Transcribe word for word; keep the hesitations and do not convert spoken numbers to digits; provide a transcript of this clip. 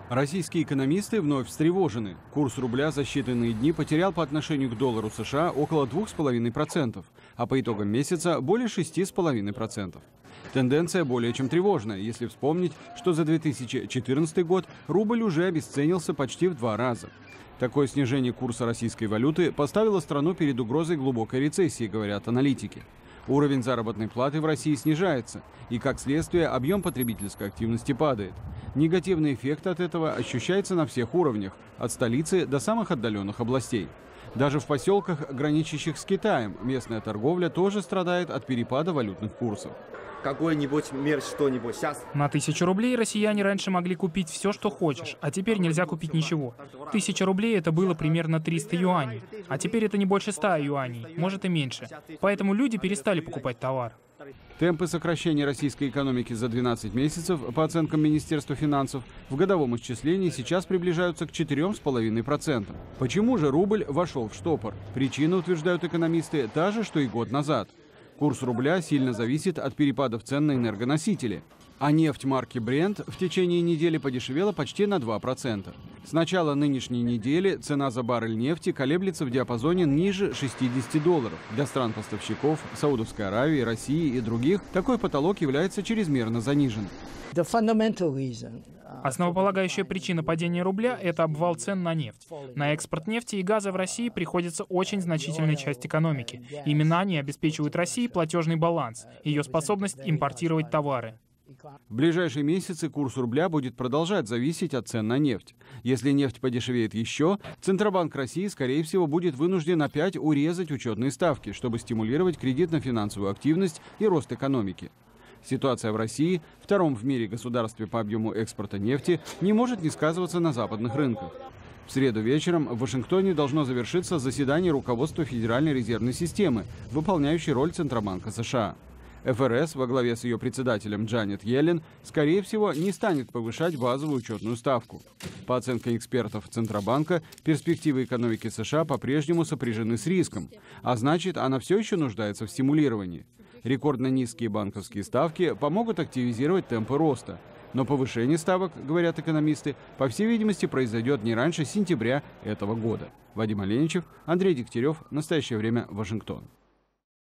Российские экономисты вновь встревожены. Курс рубля за считанные дни потерял по отношению к доллару США около двух с половиной процентов, а по итогам месяца более шести с половиной процентов. Тенденция более чем тревожная, если вспомнить, что за две тысячи четырнадцатый год рубль уже обесценился почти в два раза. Такое снижение курса российской валюты поставило страну перед угрозой глубокой рецессии, говорят аналитики. Уровень заработной платы в России снижается, и, как следствие, объем потребительской активности падает. Негативный эффект от этого ощущается на всех уровнях, от столицы до самых отдаленных областей. Даже в поселках, граничащих с Китаем, местная торговля тоже страдает от перепада валютных курсов. Какой-нибудь мерч, что-нибудь сейчас. На тысячу рублей россияне раньше могли купить все, что хочешь, а теперь нельзя купить ничего. Тысяча рублей это было примерно триста юаней, а теперь это не больше ста юаней, может и меньше. Поэтому люди перестали покупать товар. Темпы сокращения российской экономики за двенадцать месяцев, по оценкам Министерства финансов, в годовом исчислении сейчас приближаются к четырем с половиной процентам. Почему же рубль вошел в штопор? Причина, утверждают экономисты, та же, что и год назад. Курс рубля сильно зависит от перепадов цен на энергоносители. А нефть марки Brent в течение недели подешевела почти на два процента. С начала нынешней недели цена за баррель нефти колеблется в диапазоне ниже шестидесяти долларов. Для стран-поставщиков Саудовской Аравии, России и других такой потолок является чрезмерно заниженным. Основополагающая причина падения рубля – это обвал цен на нефть. На экспорт нефти и газа в России приходится очень значительная часть экономики. Именно они обеспечивают России платежный баланс, ее способность импортировать товары. В ближайшие месяцы курс рубля будет продолжать зависеть от цен на нефть. Если нефть подешевеет еще, Центробанк России, скорее всего, будет вынужден опять урезать учетные ставки, чтобы стимулировать кредитно-финансовую активность и рост экономики. Ситуация в России, втором в мире государстве по объему экспорта нефти, не может не сказываться на западных рынках. В среду вечером в Вашингтоне должно завершиться заседание руководства Федеральной резервной системы, выполняющей роль Центробанка США. эф эр эс во главе с ее председателем Джанет Йеллен, скорее всего, не станет повышать базовую учетную ставку. По оценкам экспертов Центробанка, перспективы экономики США по-прежнему сопряжены с риском, а значит, она все еще нуждается в стимулировании. Рекордно низкие банковские ставки помогут активизировать темпы роста. Но повышение ставок, говорят экономисты, по всей видимости, произойдет не раньше сентября этого года. Вадим Оленичев, Андрей Дегтярев. Настоящее время. Вашингтон.